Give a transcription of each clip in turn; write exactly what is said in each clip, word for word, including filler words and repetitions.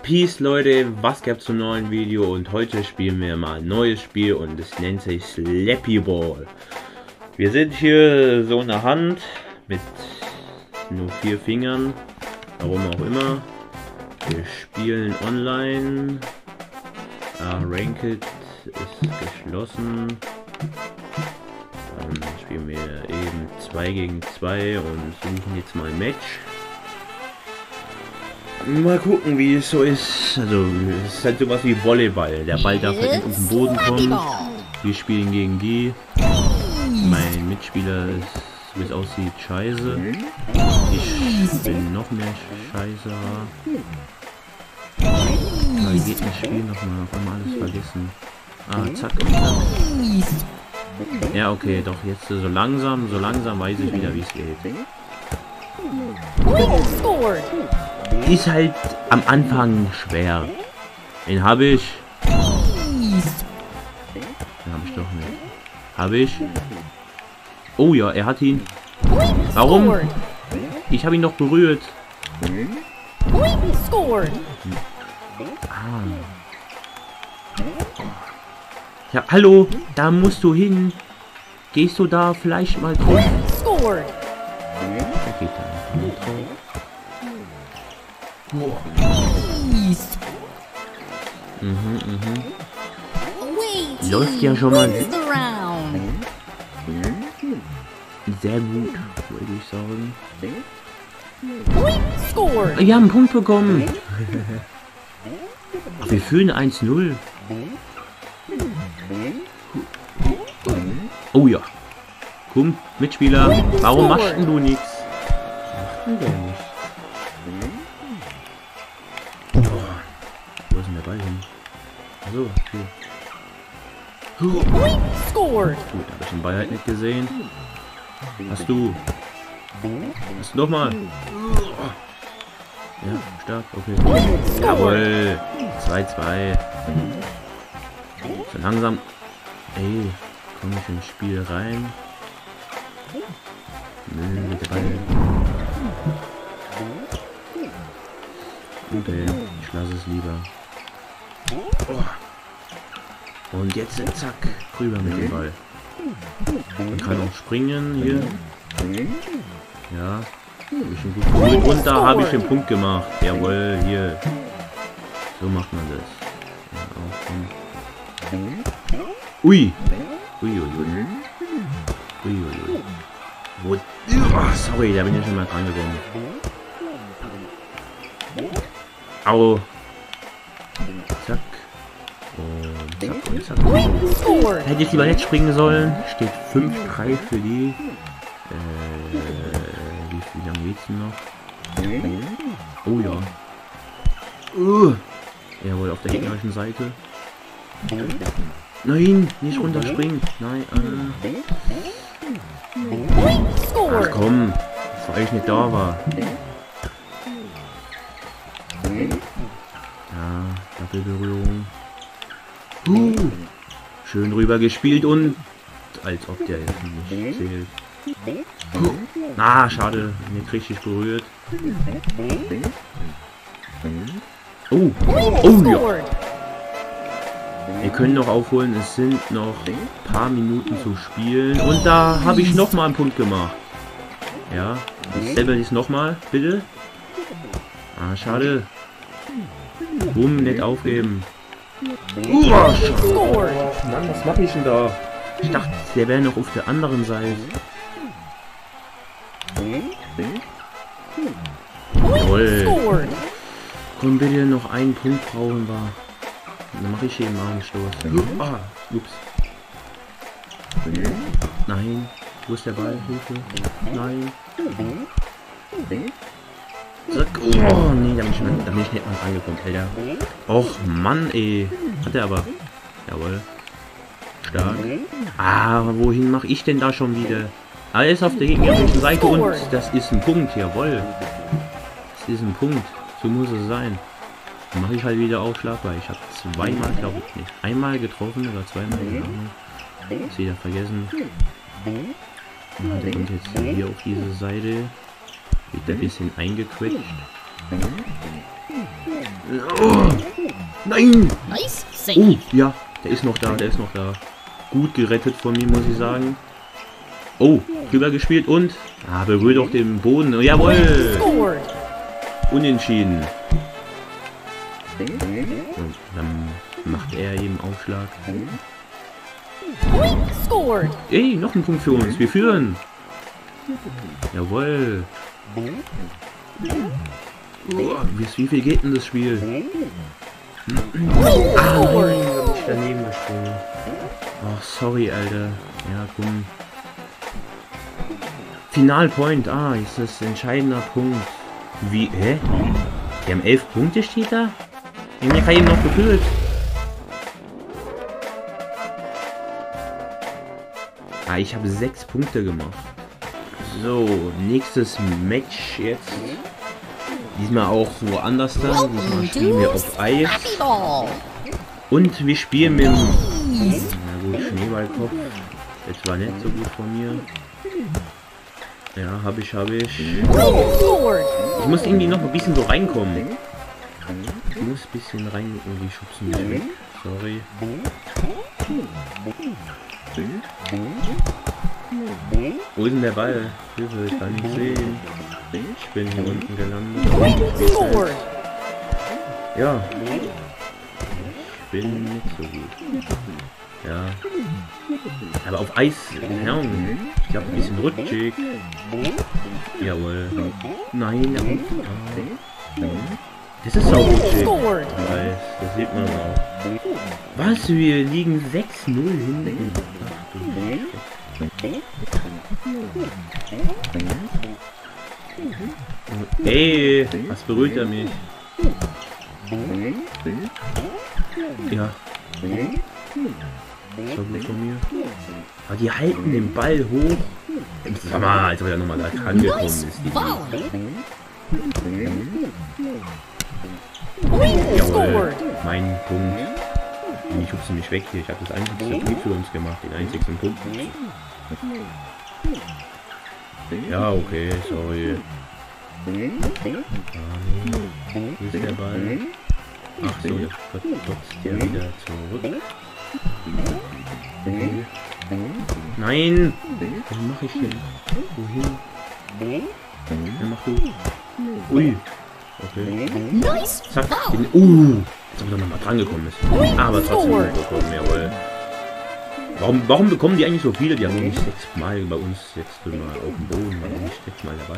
Peace Leute, was gab's zum neuen Video und heute spielen wir mal ein neues Spiel und es nennt sich Slappy Ball. Wir sind hier so eine Hand mit nur vier Fingern, warum auch immer. Wir spielen online, ah, Ranked ist geschlossen. Dann spielen wir eben zwei gegen zwei und suchen jetzt mal ein Match. Mal gucken, wie es so ist. Also, es ist halt sowas wie Volleyball. Der Ball darf halt nicht auf den Boden kommen. Wir spielen gegen die. Mein Mitspieler ist, wie es aussieht, scheiße. Ich bin noch mehr scheiße. Aber wie geht das Spiel nochmal? Auf einmal alles vergessen. Ah, zack und zack. Ja, okay, doch jetzt so langsam, so langsam weiß ich wieder, wie es geht. Ist halt am Anfang schwer. Den habe ich. Den habe ich doch nicht. Habe ich. Oh ja, er hat ihn. Warum? Ich habe ihn doch berührt. Ah. Ja, hallo, da musst du hin. Gehst du da vielleicht mal drauf? Da geht er einfach nicht drauf. Mhm, mhm. Läuft ja schon mal sehr gut, würde ich sagen. Wir haben einen Punkt bekommen. Ach, wir führen eins null. Oh ja. Komm, Mitspieler, warum machst denn du nichts? Was macht denn nicht? Wo ist denn der Ball hin? Achso, hier. Gut, habe ich den Ball halt nicht gesehen. Hast du? Hast du nochmal? Ja, stark, okay. Jawohl. zwei zwei. So langsam. Ey, komm ich ins Spiel rein. Nö, mit der Ball. Okay, ich lasse es lieber. Und jetzt zack, rüber mit dem Ball. Man kann auch springen hier. Ja, habe ich einen guten Punkt. Und da habe ich den Punkt gemacht. Jawohl, hier. So macht man das. Ja, auch, ui. Ui, ui, ui. Ui, ui, ui. Wo? Oh, sorry, da bin ich schon mal dran gekommen. Au. Zack. Und zack und zack. Hätte ich lieber nicht springen sollen. Steht fünf drei für die. Äh, wie viel lang geht's denn noch? Oh ja. Uh. Jawohl, auf der gegnerischen Seite. Nein, nicht runterspringen. Nein, äh. Ach komm, weil ich nicht da war. Ja, Doppelberührung. Uh, schön rüber gespielt und als ob der jetzt nicht zählt. Uh, ah, schade, nicht richtig berührt. Oh, oh ja. Wir können noch aufholen, es sind noch ein paar Minuten zu spielen. Und da habe ich noch mal einen Punkt gemacht. Ja, ich selber dies noch mal, bitte. Ah, schade. Bumm, nicht aufgeben. Uh, Mann, was mache ich denn da? Ich dachte, der wäre noch auf der anderen Seite. Jawohl. Komm bitte, noch einen Punkt brauchen wir. Dann mache ich hier mal einen Stoß. Ah, ups. Nein. Wo ist der Ball? Hilfe. Nein. Zack. Oh, nee, da bin ich, da bin ich nicht mal reingekommen, Alter. Och, Mann, ey. Hat er aber. Jawohl. Stark. Ah, wohin mache ich denn da schon wieder? Ah, er ist auf der gegnerischen Seite und das ist ein Punkt. Jawohl. Das ist ein Punkt. So muss es sein. Dann mache ich halt wieder Aufschlag, weil ich habe zweimal, glaube ich, nicht einmal getroffen oder zweimal getroffen. Ist wieder vergessen. Und der kommt jetzt hier auf diese Seite. Wird ein bisschen eingequetscht. Oh, nein! Nice Oh, save. ja, der ist noch da, der ist noch da. Gut gerettet von mir, muss ich sagen. Oh, drüber gespielt und... Ah, berührt doch den Boden. Jawohl! Scored. Unentschieden. Und dann macht er eben Aufschlag. Point scored. Ey, noch ein Punkt für uns. Wir führen. Jawohl. Oh, wie, wie viel geht denn das Spiel? Point Ah, scored. nein, hab ich daneben gesprungen. Ach, sorry, Alter. Ja, komm. Finalpoint. Ah, ist das ein entscheidender Punkt. Wie, hä? Die haben elf Punkte, steht da? Ich hab eben noch gefühlt. Ah, ich habe sechs Punkte gemacht. So, nächstes Match jetzt. Diesmal auch woanders dann. Diesmal spielen wir auf Eis. Happy Ball. Und wir spielen mit dem... Na gut, Schneeballkopf. Jetzt war nicht so gut von mir. Ja, habe ich, habe ich. Point scored. Ich muss irgendwie noch ein bisschen so reinkommen. Ich muss ein bisschen rein... Oh, die schubsen mich weg. Sorry. Wo ist denn der Ball? Hilfe, ich kann nicht sehen. Ich bin hier unten gelandet. Point scored. Ja. Ich bin nicht so gut. Ja. Aber auf Eis, ja, ich glaube ein bisschen rutschig. Jawohl. Nein, ah. Das ist auch rutschig. Scored. Eis, das sieht man auch. Was? Wir liegen sechs null hinten. Ach du Scheiße. Ey, was berührt er mich? Ja. Das war gut von mir. Aber die halten den Ball hoch. Sag mal, als ob er nochmal da rangekommen ist. Die Ball. Jawohl, Scored. mein Punkt. Und ich schubse mich weg hier. Ich habe das einzigste Punkt für uns gemacht. Den einzigsten Punkt. Ja, okay, sorry. Ah, nee. Wo ist der Ball? Ach so, der klotzt ja wieder zurück. Okay. Nein! Was mache ich denn? Wohin? Ja, mach du. Ui. Okay. Nice Zack. ball. Den, uh! Jetzt haben wir nochmal dran gekommen ist. Aber trotzdem gut bekommen, jawohl. Warum, warum bekommen die eigentlich so viele? Die haben noch nicht sechsmal bei uns jetzt mal auf dem Boden. Warum nicht sechsmal dabei?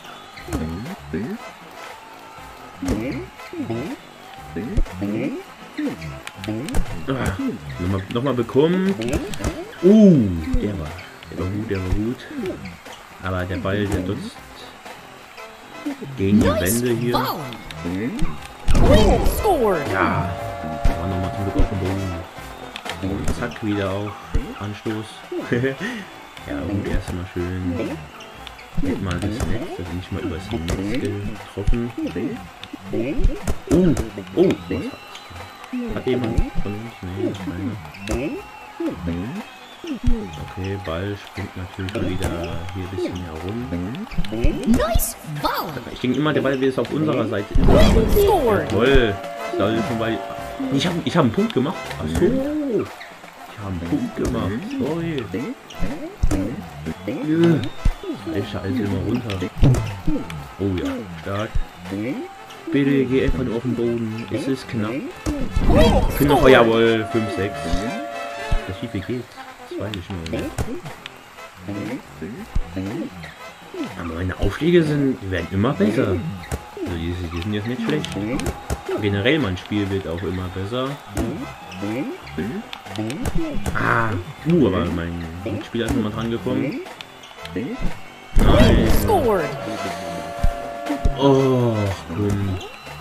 Ah, nochmal, nochmal bekommen. Uh, der war, der war gut, der war gut. Aber der Ball, der dutzt gegen die Wände hier. Ball. Point scored. Ja, der war nochmal zum Glück auf dem Boden. Und zack, wieder auf Anstoß. Ja, gut, erstmal schön. Nicht mal das Netz, also nicht mal übers Netz getroffen. Uh, oh, was hat, hat jemand von uns? Nee, keiner. Okay, Ball springt natürlich wieder hier ein bisschen herum. Nice ball. Ich denke immer, der Ball ist auf unserer Seite. Point scored. Jawohl, soll schon bei... Ich habe ich hab einen Punkt gemacht. Ach so. Ich habe einen Punkt gemacht. Sorry. Ich schalte immer runter. Oh ja, stark. Bitte geh einfach nur auf den Boden. Es ist knapp. Ich bin noch, oh, jawohl, fünf, sechs. Das wie viel geht? Das weiß ich nur. Aber meine Aufschläge sind, die werden immer besser. Also die, die sind jetzt nicht schlecht. Generell mein Spiel wird auch immer besser. Ah, uh, aber mein Spieler ist nochmal dran gekommen. Nein. Scored. Oh, komm.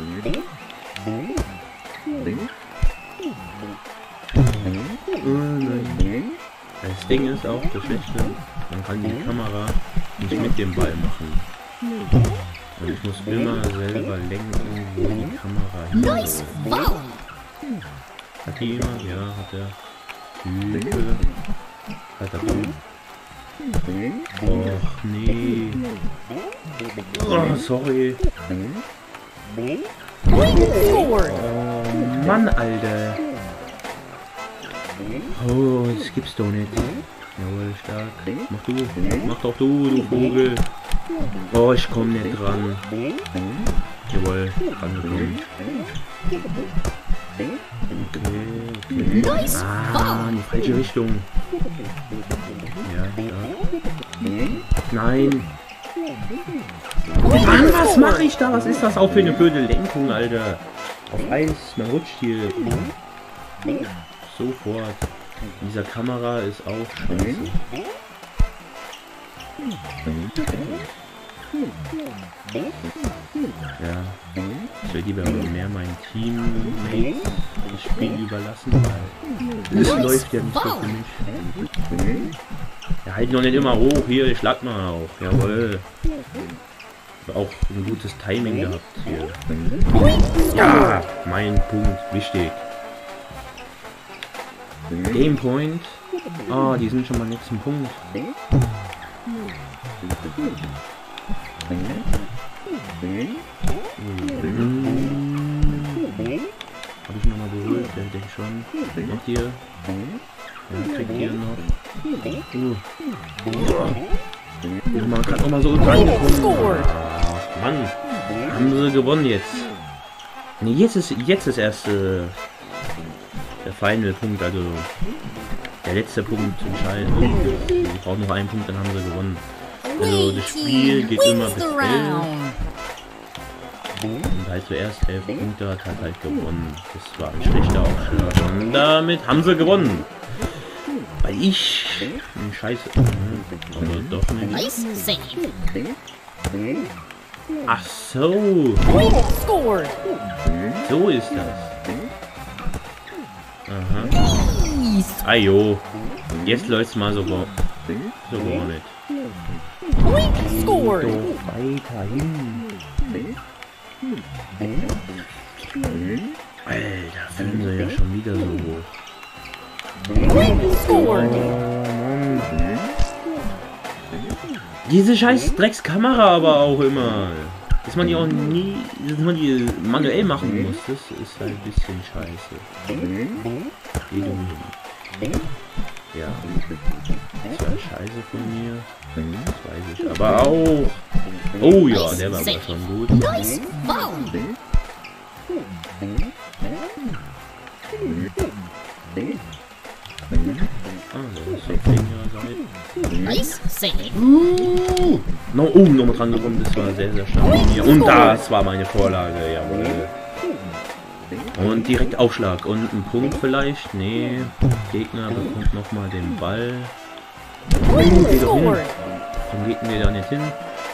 Oh nein. Das Ding ist auch das Schlechte. Man kann die Kamera nicht mit dem Ball machen. Und ich muss immer selber lenken, wo die Kamera hin Nice soll. ball. Hat die jemand? Ja, hat er. Hilfe. Hat er gut. Och, nee. Oh, sorry. Scored. Oh Mann, Alter. Oh, das gibt's doch nicht. Jawohl, stark. Mach du. Mach doch du, du Vogel. Oh, ich komm nicht dran. Jawohl, rangekommen. Okay, okay. Ah, in die falsche Richtung. Ja, stark. Nein. Mann, was mache ich da? Was ist das auch für eine blöde Lenkung, Alter? Auf eins, man rutscht hier. Sofort. Dieser Kamera ist auch scheiße. Ja. Ich will lieber mehr meinem Teammate das Spiel überlassen, weil es läuft ja nicht so für mich. Ja, halt noch nicht immer hoch. Hier, ich schlag mal auch. Jawohl. Auch ein gutes Timing gehabt hier. Ja, mein Punkt. Wichtig. Game Point. Ah, oh, die sind schon beim nächsten Punkt. Habe ich nochmal berührt? Ja, denke schon. Noch hier. Ja, kriegt hier noch. Uh. Man kann auch mal so rangekommen. Ach, Mann. Haben sie gewonnen jetzt. Nee, jetzt ist jetzt ist erst äh, der Final Punkt, also der letzte Punkt entscheidend. Ich brauche noch einen Punkt, dann haben sie gewonnen. Also das Spiel geht immer bis elf. Und halt zuerst elf Punkte hat, hat halt gewonnen. Das war ein schlechter Aufschlag. Und damit haben sie gewonnen. Weil ich ein Scheiße. Aber doch nicht. Ach so. So ist das. Aha. Ajo. Jetzt läuft's mal so gar, so gar nicht. Scored. Doch weiterhin. Alter, fühlen sie ja schon wieder so hoch. Scored. Oh, Mann. Diese scheiß Dreckskamera aber auch immer. Dass man die auch nie, dass man die manuell machen muss, das ist halt ein bisschen scheiße. Geh du hin. Ja, das war scheiße von mir. Das weiß ich aber auch. Oh ja, der war aber schon gut. Ah, das ist auf der Seite. Uh, no, oh, nochmal dran gekommen, das war sehr, sehr stark von mir. Und das war meine Vorlage, jawohl. Und direkt Aufschlag und ein Punkt vielleicht. Nee, Gegner bekommt nochmal den Ball. Oh, geh doch hin. Warum geht denn der da nicht hin?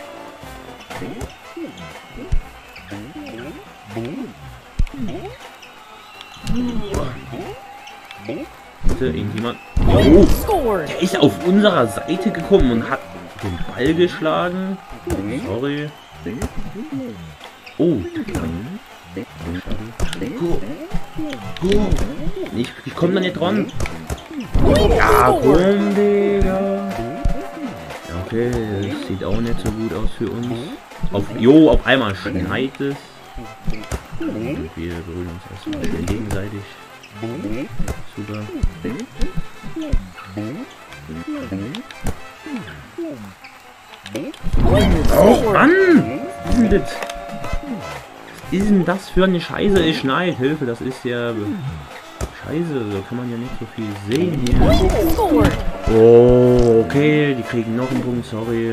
Bitte, irgendjemand. Oh, der ist auf unserer Seite gekommen und hat den Ball geschlagen. Sorry. Oh. Ich, ich komme da nicht dran. Ja, komm, Digga. Okay, das sieht auch nicht so gut aus für uns. Auf, jo, auf einmal schneit es. Und wir berühren uns erstmal schön gegenseitig. Super. Oh Mann! Was ist denn das? Was ist denn das für eine Scheiße? Es schneit. Hilfe, das ist ja Scheiße. Da kann man ja nicht so viel sehen hier. Oh, okay. Die kriegen noch einen Punkt. Sorry.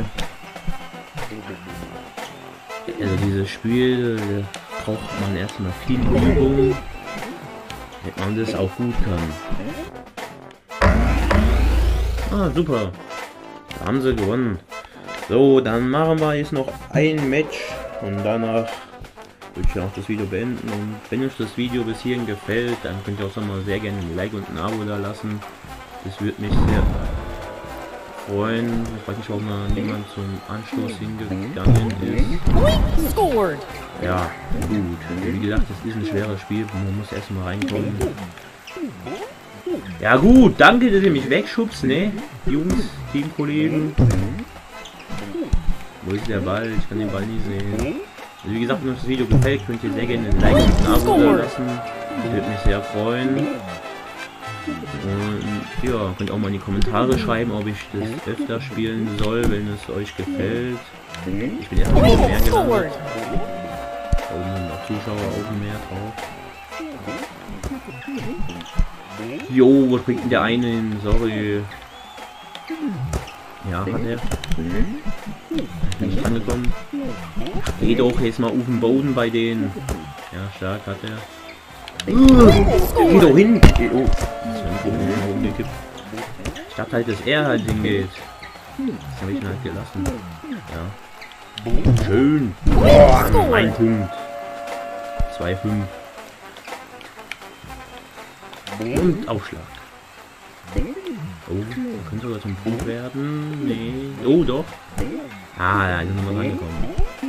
Also dieses Spiel braucht man erstmal viel Übung, damit man das auch gut kann. Ah, super. Da haben sie gewonnen. So, dann machen wir jetzt noch ein Match und danach würde ich auch das Video beenden. Und wenn euch das Video bis hierhin gefällt, dann könnt ihr auch mal sehr gerne ein Like und ein Abo da lassen. Das würde mich sehr freuen. Ich weiß nicht, warum da niemand zum Anstoß hingegangen ist. Ja, gut. Wie gesagt, das ist ein schweres Spiel. Man muss erstmal reinkommen. Ja gut, danke, dass ihr mich wegschubst, ne? Jungs, Teamkollegen. Wo ist der Ball? Ich kann den Ball nie sehen. Also wie gesagt, wenn euch das Video gefällt, könnt ihr sehr gerne ein Like und ein Abo da lassen. Das würde mich sehr freuen. Und ja, könnt auch mal in die Kommentare schreiben, ob ich das öfter spielen soll, wenn es euch gefällt. Ich bin erstmal ein bisschen mehr gelandet. Da oben sind auch Zuschauer auf dem Meer drauf. Jo, wo springt denn der eine hin? Sorry. Ja, hat er. Ich bin nicht angekommen. Geh doch jetzt mal auf den Boden bei denen. Ja, stark hat er. Uh, geh doch hin! Oh, umgekippt. Ich dachte halt, dass er halt hingeht. Das habe ich ihn halt gelassen. Ja. Schön. Oh, ein Punkt. zwei fünf. Und Aufschlag. Oh, könnte sogar zum Punkt werden. Nee. Oh, doch. Ah, da ist er nochmal reingekommen.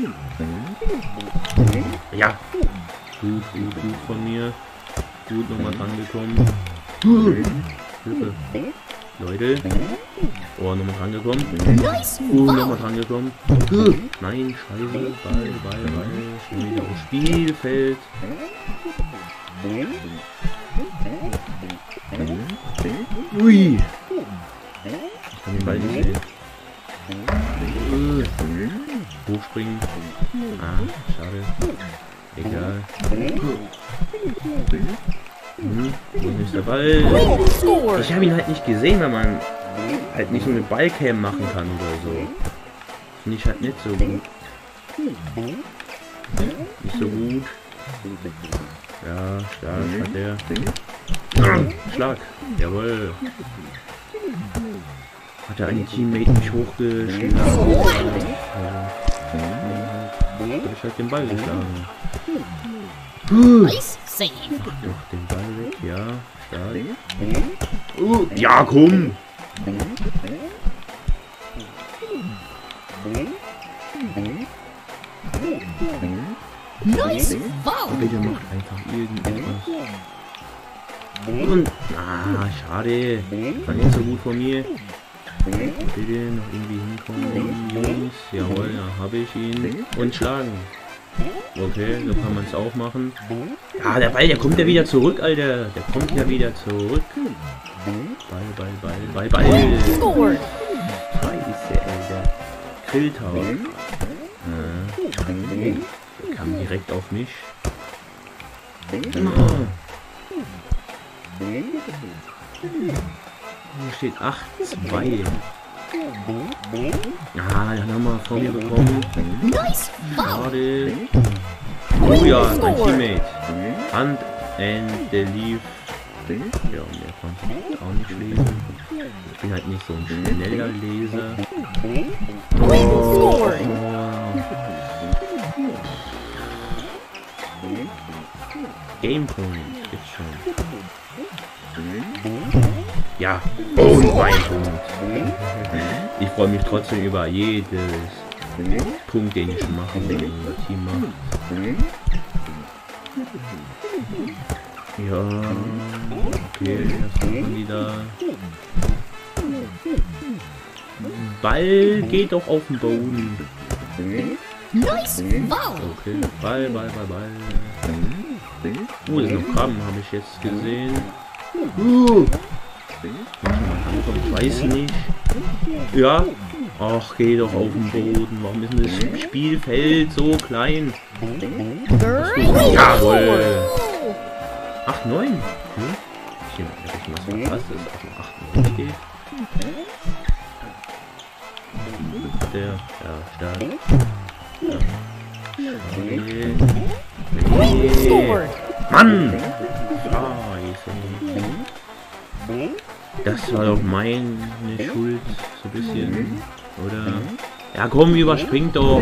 Ja. Gut, gut, gut von mir. Gut nochmal dran gekommen. Hilfe. Leute. Oh, nochmal dran gekommen. Oh, nochmal dran gekommen. Nein, scheiße. Ball, Ball, Ball. Schon wieder aufs Spielfeld. Ui. Ich kann den Ball nicht sehen. Hochspringen. Ah, schade. Egal. Hm, wo ist der Ball? Ich habe ihn halt nicht gesehen, wenn man halt nicht so eine Ballcam machen kann oder so. Finde ich halt nicht so gut. Nicht so gut. Ja, stark hat der. Schlag. Jawohl. Hat der eine Teammate mich hochgeschlagen? Also, hab ich halt den Ball geschlagen. Nice save. Doch den Ball weg, ja. Stark. Uh, ja, komm! Nice volley. Bitte macht einfach irgendetwas. Und, ah, schade. War nicht so gut von mir. Bitte noch irgendwie hinkommen, Jungs. Jawohl, da habe ich ihn. Und schlagen. Okay, so kann man es auch machen. Ah, der Ball, der kommt ja wieder zurück, Alter. Der kommt ja wieder zurück. Ball, Ball, Ball, Ball, Ball. Scored. Scheiße, Alter. Krilltower. Ah, der kam direkt auf mich. Oh. Hier steht acht zwei. Ah, den haben wir vor mir bekommen. Nice volley. Schade. Oh ja, mein Teammate. Hand and the leaf. Ja, mehr konnte ich auch nicht lesen. Ich bin halt nicht so ein schneller Leser. Oh, Scored. Game Point, jetzt schon. Ja, und mein Punkt. Ich freue mich trotzdem über jedes Punkt, den ich mache, den unser Team macht. Ja, okay, was machen die da? Ball geht doch auf den Boden. Nice volley. Okay, Ball, Ball, Ball, Ball. Oh, das ist noch Krabben, habe ich jetzt gesehen. Uh. Ich weiß nicht. Ja. Ach, geh doch auf den Boden. Warum ist denn das Spielfeld so klein? Jawohl. acht neun. Hm? Ich habe was verpasst, dass es auf den acht neun geht. Der, ja, stark. Ja. Okay. Nee. Mann! Scheiße. Das war doch meine Schuld, so ein bisschen, oder? Ja komm, überspringt doch!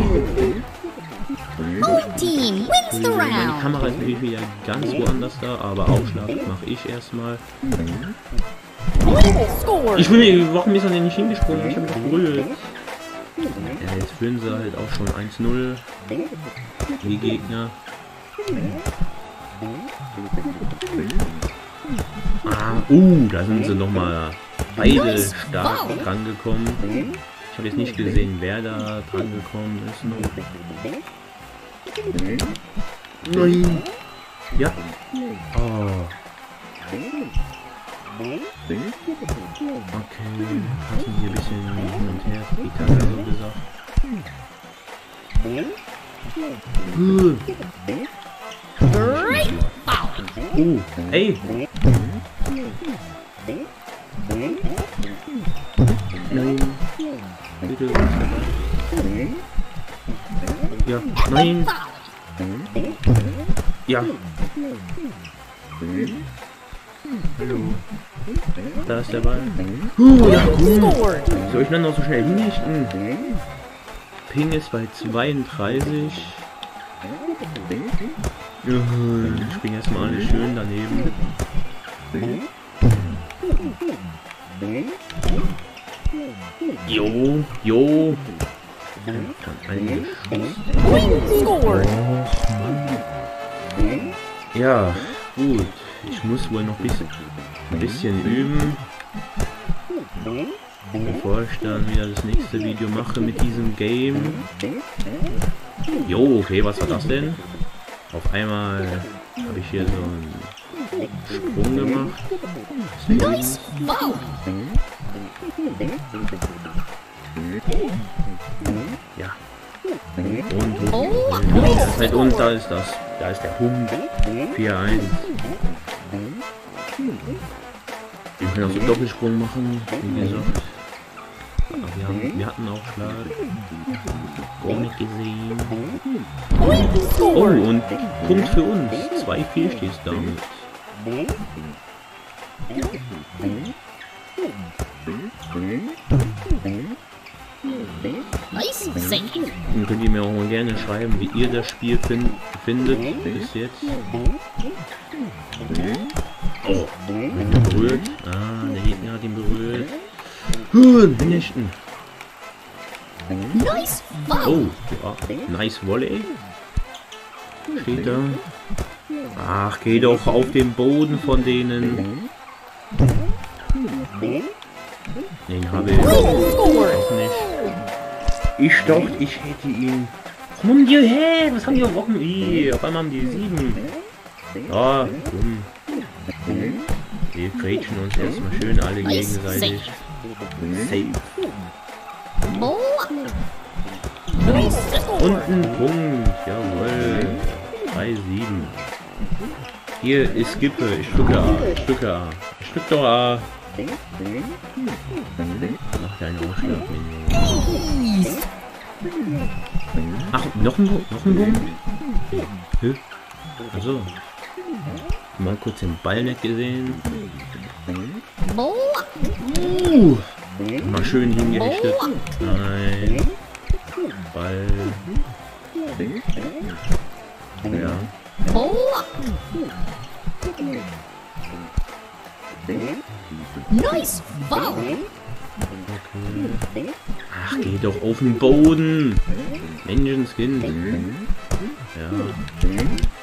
Blue team wins the Meine round. Kamera ist natürlich wieder ganz woanders da, aber Aufschlag mache ich erstmal. Scored. Ich will, warum ist er denn nicht hingesprungen? Ich habe mich doch berührt. Ja, jetzt führen sie halt auch schon eins null. Die Gegner. Ah, uh, da sind sie nochmal beide stark drangekommen. Ich habe jetzt nicht gesehen, wer da drangekommen ist noch. Nein. Ja. Oh. Okay, hatten hier ein bisschen hin und her, Gitarre so gesagt. Uh. Uh, ey! Nein! Bitte! Ja, nein! Ja! Hallo. Da ist der Ball. Uh, ja, gut. Soll ich dann noch so schnell hinrichten? Ping ist bei zweiunddreißig. Ich springe erstmal alles schön daneben. Jo, jo. Ja, gut. Ich muss wohl noch ein bisschen, ein bisschen üben, bevor ich dann wieder das nächste Video mache mit diesem Game. Jo, okay, was war das denn? Auf einmal habe ich hier so einen Sprung gemacht. Nice ball. Ja. Und, und, das ist halt, und da ist das. Da ist der Hund. vier eins. Wir können auch so Doppelsprung machen, wie gesagt. Aber wir, haben, wir hatten auch Schlag. Gar nicht gesehen. Oh, und Punkt für uns. zwei vier steht es damit. Nice save. Dann könnt ihr mir auch mal gerne schreiben, wie ihr das Spiel find, findet bis jetzt. Oh, berührt. Ah, der Gegner hat ihn berührt. Hinrichten. Nice ball. Oh, ja. Nice Volley. Steht da. Ach, geh doch auf den Boden von denen. Den habe ich auch nicht. Ich dachte, ich hätte ihn. Komm um die her, was haben die auf Wochen? Ih, auf einmal haben die sieben. Ja, dumm. Wir quetschen uns erstmal schön alle gegenseitig. Safe. Und ein Punkt, jawohl. drei sieben. Hier, ich skippe, ich drücke A, ich drücke A. Ich drücke doch A. Mach deinen Ausschlag, Minion. Ach, noch ein Punkt, noch ein Punkt? Hä? Also. Mal kurz den Ball nicht gesehen. Uh, mal schön hingerichtet. Nein. Ball. Ja. Nice ball. Okay. Ach, geh doch auf den Boden. Menschenskind. Ja.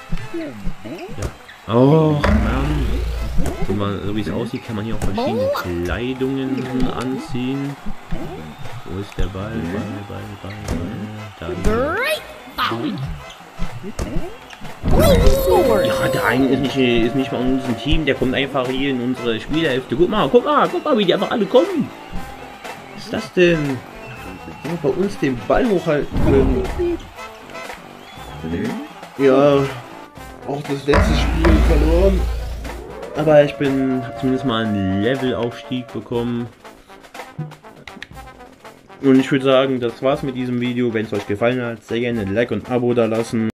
Ja. Oh, Mann. Guck mal, so wie es aussieht, kann man hier auch verschiedene Kleidungen anziehen. Wo ist der Ball? Ball, Ball, Ball, Ball. Da. Great ball. Ja, der eine ist nicht, ist nicht mal in unserem Team, der kommt einfach hier in unsere Spielerhälfte. Guck mal, guck mal, guck mal, wie die einfach alle kommen. Was ist das denn? Wenn wir bei uns den Ball hochhalten können. Ja, auch das letzte Spiel verloren. Aber ich bin, hab zumindest mal einen Levelaufstieg bekommen. Und ich würde sagen, das war's mit diesem Video. Wenn es euch gefallen hat, sehr gerne ein Like und ein Abo da lassen.